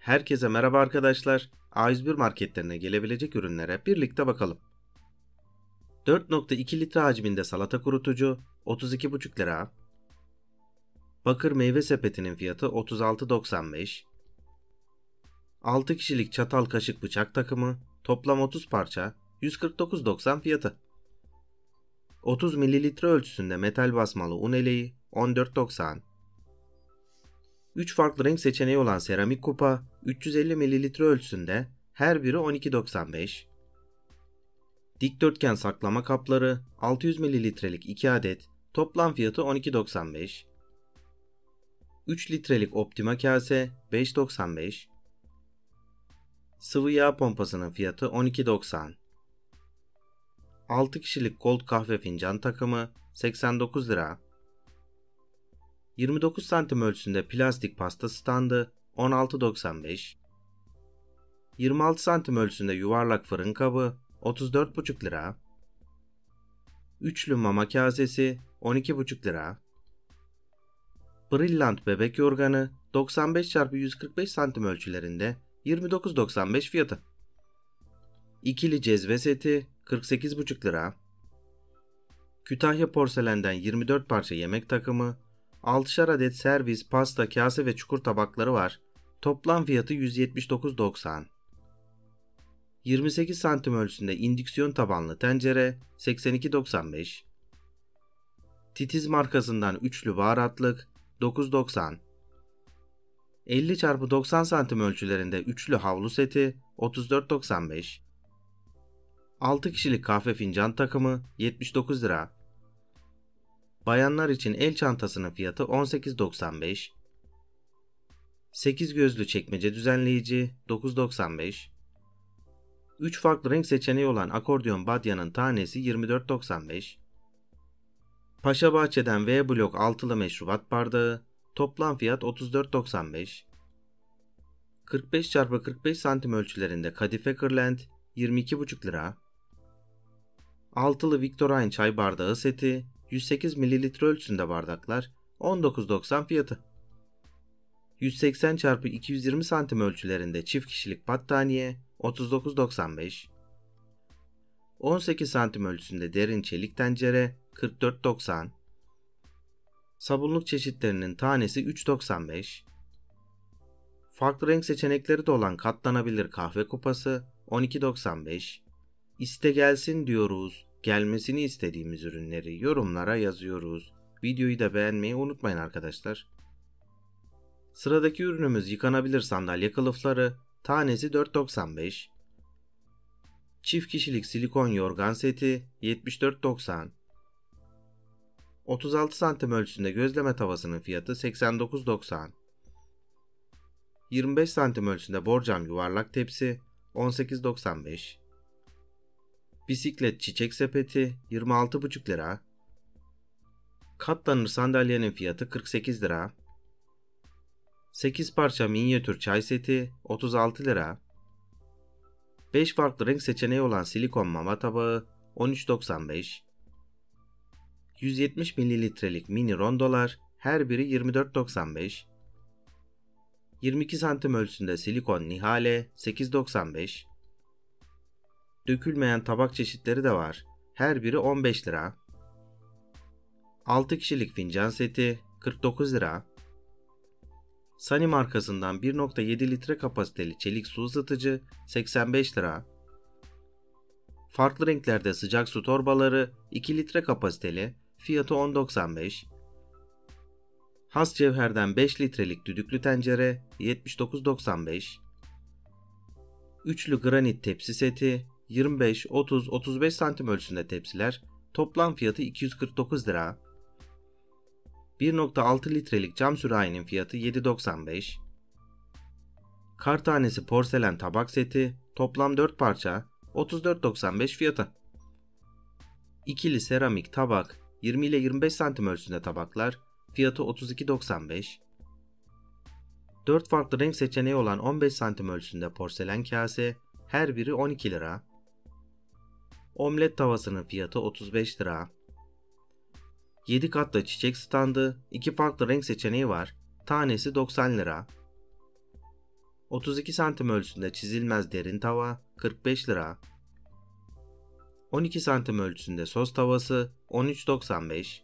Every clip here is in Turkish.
Herkese merhaba arkadaşlar. A101 marketlerine gelebilecek ürünlere birlikte bakalım. 4.2 litre hacminde salata kurutucu 32,5 lira. Bakır meyve sepetinin fiyatı 36,95. 6 kişilik çatal kaşık bıçak takımı toplam 30 parça 149,90 fiyatı. 30 mililitre ölçüsünde metal basmalı un eleği 14,90. 3 farklı renk seçeneği olan seramik kupa 350 mililitre ölçüsünde, her biri 12,95. Dikdörtgen saklama kapları 600 mililitrelik 2 adet, toplam fiyatı 12,95. 3 litrelik Optima kase 5,95. Sıvı yağ pompasının fiyatı 12,90. 6 kişilik Gold kahve fincan takımı 89 lira. 29 santim ölçüsünde plastik pasta standı 16,95. 26 santim ölçüsünde yuvarlak fırın kabı 34,5 lira. Üçlü mama kasesi 12,5 lira. Brillant bebek yorganı 95x145 santim ölçülerinde 29,95 fiyatı. İkili cezve seti 48,5 lira. Kütahya porselenden 24 parça yemek takımı, 6'şar adet servis, pasta, kase ve çukur tabakları var. Toplam fiyatı 179,90. 28 santim ölçüsünde indüksiyon tabanlı tencere 82,95. Titiz markasından üçlü baharatlık 9,90. 50x90 santim ölçülerinde üçlü havlu seti 34,95. 6 kişilik kahve fincan takımı 79 lira. Bayanlar için el çantasının fiyatı 18,95. 8 gözlü çekmece düzenleyici 9,95. 3 farklı renk seçeneği olan akordeon badyanın tanesi 24,95. Paşabahçe'den V blok altılı meşrubat bardağı, toplam fiyat 34,95. 45x45 santim ölçülerinde kadife kırlent 22,5 lira. Altılı Victorine çay bardağı seti 108 mililitre ölçüsünde bardaklar 19,90 fiyatı. 180x220 santim ölçülerinde çift kişilik battaniye 39,95. 18 santim ölçüsünde derin çelik tencere 44,90. Sabunluk çeşitlerinin tanesi 3,95. Farklı renk seçenekleri de olan katlanabilir kahve kupası 12,95. İste gelsin diyoruz. Gelmesini istediğimiz ürünleri yorumlara yazıyoruz. Videoyu da beğenmeyi unutmayın arkadaşlar. Sıradaki ürünümüz yıkanabilir sandalye kılıfları, tanesi 4,95. Çift kişilik silikon yorgan seti 74,90. 36 santim ölçüsünde gözleme tavasının fiyatı 89,90. 25 santim ölçüsünde borcam yuvarlak tepsi 18,95. Bisiklet çiçek sepeti 26,5 lira. Katlanır sandalyenin fiyatı 48 lira. 8 parça minyatür çay seti 36 lira. 5 farklı renk seçeneği olan silikon mama tabağı 13,95. 170 mililitrelik mini rondolar, her biri 24,95. 22 santim ölçüsünde silikon nihale 8,95. Dökülmeyen tabak çeşitleri de var. Her biri 15 lira. 6 kişilik fincan seti 49 lira. Sunny markasından 1,7 litre kapasiteli çelik su ısıtıcı 85 lira. Farklı renklerde sıcak su torbaları 2 litre kapasiteli, fiyatı 10,95. Has cevherden 5 litrelik düdüklü tencere 79,95. Üçlü granit tepsi seti 25, 30, 35 santim ölçüsünde tepsiler, toplam fiyatı 249 lira. 1,6 litrelik cam sürahinin fiyatı 7,95. Kar tanesi porselen tabak seti, toplam 4 parça 34,95 fiyatı. İkili seramik tabak 20 ile 25 santim ölçüsünde tabaklar, fiyatı 32,95. 4 farklı renk seçeneği olan 15 santim ölçüsünde porselen kase, her biri 12 lira. Omlet tavasının fiyatı 35 lira. 7 katlı çiçek standı, 2 farklı renk seçeneği var. Tanesi 90 lira. 32 santim ölçüsünde çizilmez derin tava 45 lira. 12 santim ölçüsünde sos tavası 13.95.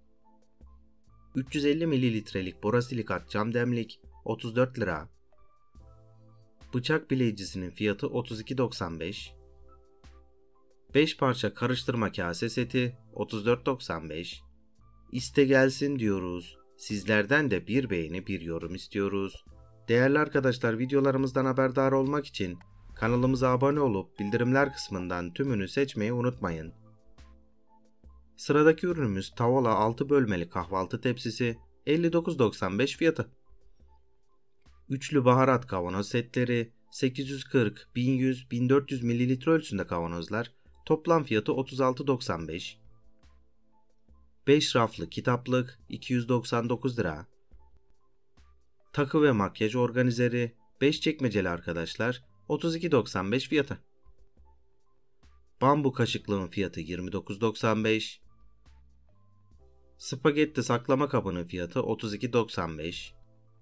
350 mililitrelik borosilikat cam demlik 34 lira. Bıçak bileyicisinin fiyatı 32.95. 5 parça karıştırma kase seti 34.95. İste gelsin diyoruz. Sizlerden de bir beğeni, bir yorum istiyoruz. Değerli arkadaşlar, videolarımızdan haberdar olmak için kanalımıza abone olup bildirimler kısmından tümünü seçmeyi unutmayın. Sıradaki ürünümüz Tavala 6 bölmeli kahvaltı tepsisi 59.95 fiyatı. Üçlü baharat kavanoz setleri 840, 1100, 1400 mililitre ölçüsünde kavanozlar toplam fiyatı 36.95. 5 raflı kitaplık 299 lira. Takı ve makyaj organizeri 5 çekmeceli arkadaşlar 32.95 fiyatı. Bambu kaşıklığın fiyatı 29.95. Spagetti saklama kabının fiyatı 32.95.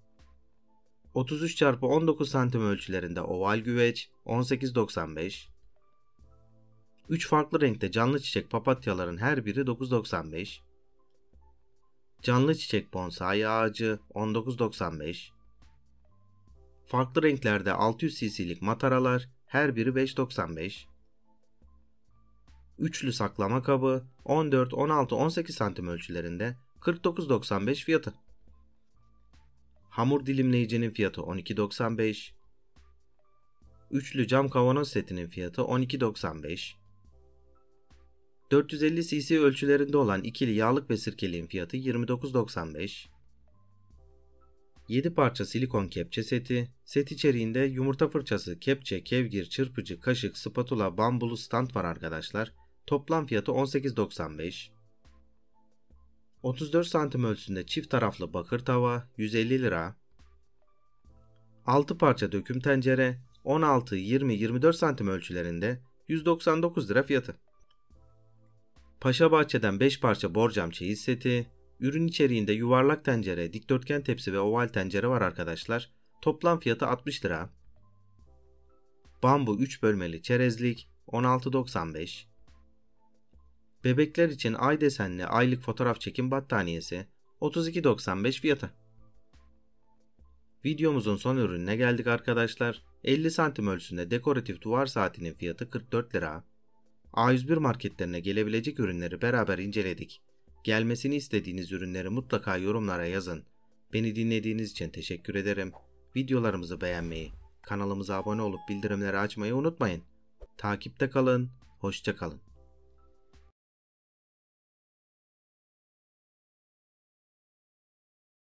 33x19 cm ölçülerinde oval güveç 18.95. 3 farklı renkte canlı çiçek papatyaların her biri 9.95. Canlı çiçek bonsai ağacı 19.95. Farklı renklerde 600 cc'lik mataralar her biri 5.95. Üçlü saklama kabı 14, 16, 18 cm ölçülerinde 49.95 fiyatı. Hamur dilimleyicinin fiyatı 12.95. Üçlü cam kavanoz setinin fiyatı 12.95. 450 cc ölçülerinde olan ikili yağlık ve sirkeliğin fiyatı 29.95. 7 parça silikon kepçe seti, set içeriğinde yumurta fırçası, kepçe, kevgir, çırpıcı, kaşık, spatula, bambulu stand var arkadaşlar. Toplam fiyatı 18.95. 34 santim ölçüsünde çift taraflı bakır tava 150 lira. 6 parça döküm tencere 16, 20, 24 santim ölçülerinde 199 lira fiyatı. Paşabahçe'den 5 parça borcam çeyiz seti, ürün içeriğinde yuvarlak tencere, dikdörtgen tepsi ve oval tencere var arkadaşlar. Toplam fiyatı 60 lira. Bambu 3 bölmeli çerezlik 16.95. Bebekler için ay desenli aylık fotoğraf çekim battaniyesi 32.95 fiyatı. Videomuzun son ürününe geldik arkadaşlar. 50 santim ölçüsünde dekoratif duvar saatinin fiyatı 44 lira. A101 marketlerine gelebilecek ürünleri beraber inceledik. Gelmesini istediğiniz ürünleri mutlaka yorumlara yazın. Beni dinlediğiniz için teşekkür ederim. Videolarımızı beğenmeyi, kanalımıza abone olup bildirimleri açmayı unutmayın. Takipte kalın, hoşça kalın.